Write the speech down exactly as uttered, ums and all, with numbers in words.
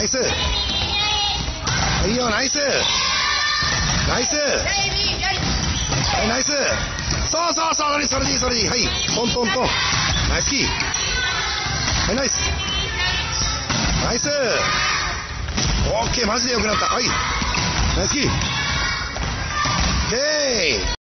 ナイス。いいよ、ナイス。ナイス。はい、ナイス。そうそうそう、それでいい、それでいい。はい、トントントン。ナイスキー。はい、ナイス。ナイス。オッケー、マジで良くなった。はい。ナイスキー。オッケー。